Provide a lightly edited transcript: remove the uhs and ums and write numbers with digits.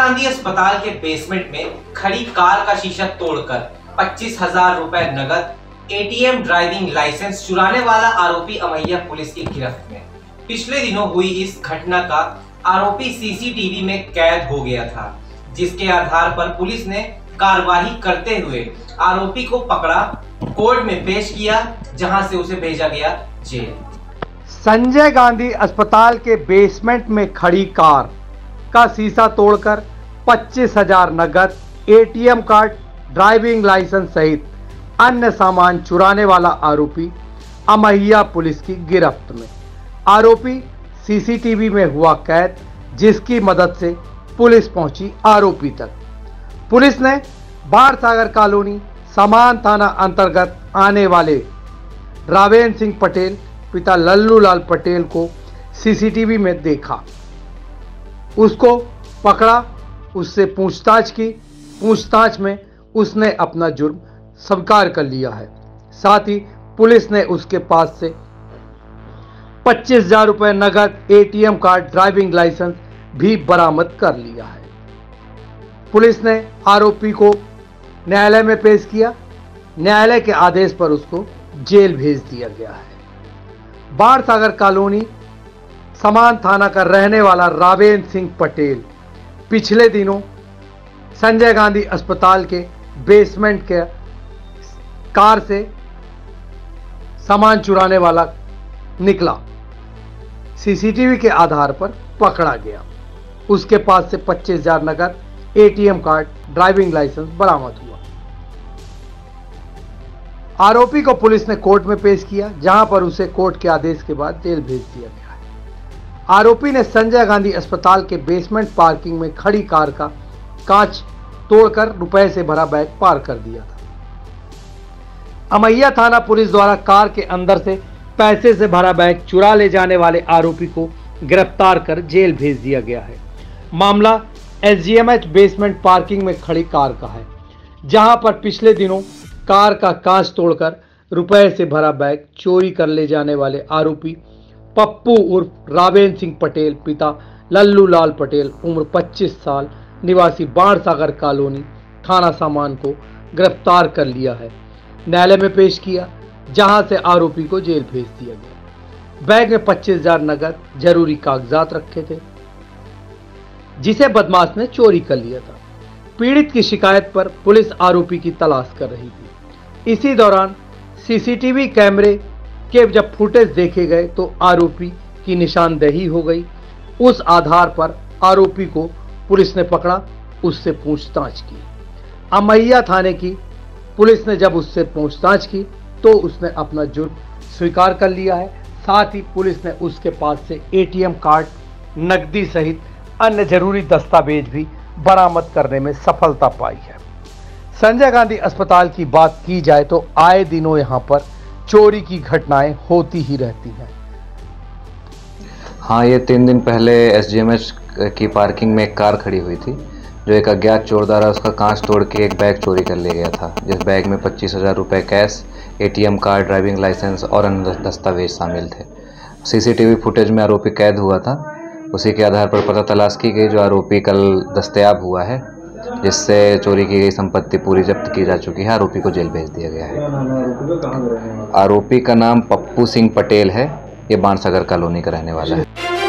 गांधी अस्पताल के बेसमेंट में खड़ी कार का शीशा तोड़कर 25,000 रुपए नगद, एटीएम, ड्राइविंग लाइसेंस चुराने वाला आरोपी अमैया पुलिस की गिरफ्त में। पिछले दिनों हुई इस घटना का आरोपी सीसीटीवी में कैद हो गया था, जिसके आधार पर पुलिस ने कार्रवाई करते हुए आरोपी को पकड़ा, कोर्ट में पेश किया, जहां से उसे भेजा गया जेल। संजय गांधी अस्पताल के बेसमेंट में खड़ी कार का शीशा तोड़कर 25,000 नगद, एटीएम कार्ड, ड्राइविंग लाइसेंस सहित अन्य सामान चुराने वाला आरोपी अमैया पुलिस की गिरफ्त में। आरोपी सीसीटीवी में हुआ कैद, जिसकी मदद से पुलिस पहुंची आरोपी तक। पुलिस ने बाणसागर कॉलोनी समान थाना अंतर्गत आने वाले रावेन सिंह पटेल पिता लल्लू लाल पटेल को सीसीटीवी में देखा, उसको पकड़ा, उससे पूछताछ की। पूछताछ में उसने अपना जुर्म स्वीकार कर लिया है। साथ ही पुलिस ने उसके पास से 25,000 रुपए नगद, एटीएम कार्ड, ड्राइविंग लाइसेंस भी बरामद कर लिया है। पुलिस ने आरोपी को न्यायालय में पेश किया। न्यायालय के आदेश पर उसको जेल भेज दिया गया है। बाणसागर कॉलोनी समान थाना का रहने वाला रावेन सिंह पटेल पिछले दिनों संजय गांधी अस्पताल के बेसमेंट के कार से सामान चुराने वाला निकला। सीसीटीवी के आधार पर पकड़ा गया। उसके पास से 25,000 नगद, एटीएम कार्ड, ड्राइविंग लाइसेंस बरामद हुआ। आरोपी को पुलिस ने कोर्ट में पेश किया, जहां पर उसे कोर्ट के आदेश के बाद जेल भेज दिया गया है। आरोपी ने संजय गांधी अस्पताल के बेसमेंट पार्किंग में खड़ी कार का कांच तोड़कर रुपए से भरा बैग पार कर दिया था। अमैया थाना पुलिस द्वारा कार के अंदर से पैसे से भरा बैग चुरा ले जाने वाले आरोपी को गिरफ्तार कर जेल भेज दिया गया है। मामला एसजीएमएच बेसमेंट पार्किंग में खड़ी कार का है, जहां पर पिछले दिनों कार का कांच तोड़कर रुपए से भरा बैग चोरी कर ले जाने वाले आरोपी पप्पू उर्फ रावेन सिंह पटेल पिता लल्लू लाल पटेल उम्र 25 साल निवासी बाणसागर कॉलोनी थाना सामान को गिरफ्तार कर लिया है। न्यायालय में पेश किया, जहां से आरोपी को जेल भेज दिया गया। बैग में 25,000 नगद, जरूरी कागजात रखे थे, जिसे बदमाश ने चोरी कर लिया था। पीड़ित की शिकायत पर पुलिस आरोपी की तलाश कर रही थी। इसी दौरान सीसीटीवी कैमरे के जब फुटेज देखे गए तो आरोपी की निशानदेही हो गई। उस आधार पर आरोपी को पुलिस ने पकड़ा, उससे पूछताछ की। अमैया थाने की पुलिस ने जब उससे पूछताछ की तो उसने अपना जुर्म स्वीकार कर लिया है। साथ ही पुलिस ने उसके पास से एटीएम कार्ड, नकदी सहित अन्य जरूरी दस्तावेज भी बरामद करने में सफलता पाई है। संजय गांधी अस्पताल की बात की जाए तो आए दिनों यहां पर चोरी की घटनाएं होती ही रहती हैं। हाँ, ये 3 दिन पहले एसजीएमएच की पार्किंग में एक कार खड़ी हुई थी, जो एक अज्ञात चोर द्वारा उसका कांच तोड़ के एक बैग चोरी कर ले गया था, जिस बैग में 25,000 रुपये cash, ATM card, driving licence और अन्य दस्तावेज शामिल थे। सीसीटीवी फुटेज में आरोपी कैद हुआ था। उसी के आधार पर पता तलाश की गई, जो आरोपी कल दस्तयाब हुआ है, जिससे चोरी की गई संपत्ति पूरी जब्त की जा चुकी है। आरोपी को जेल भेज दिया गया है। आरोपी का नाम पप्पू सिंह पटेल है। ये बाणसागर कॉलोनी का रहने वाला है।